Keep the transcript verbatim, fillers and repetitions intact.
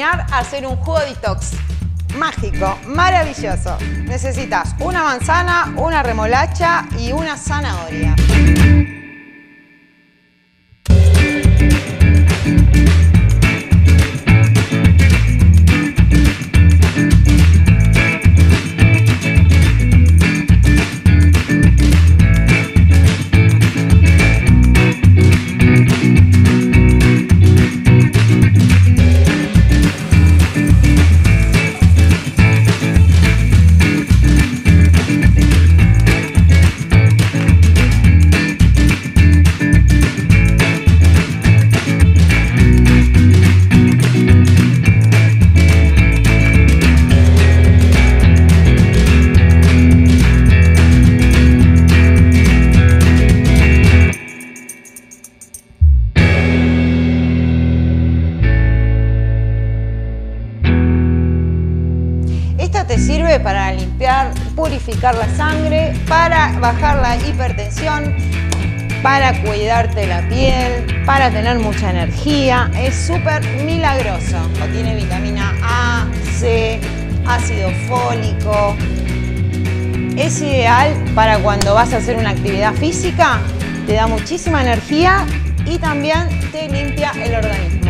acompañar a hacer un jugo detox mágico, maravilloso. Necesitas una manzana, una remolacha y una zanahoria. Esta te sirve para limpiar, purificar la sangre, para bajar la hipertensión, para cuidarte la piel, para tener mucha energía. Es súper milagroso. Tiene vitamina A, C, ácido fólico. Es ideal para cuando vas a hacer una actividad física, te da muchísima energía y también te limpia el organismo.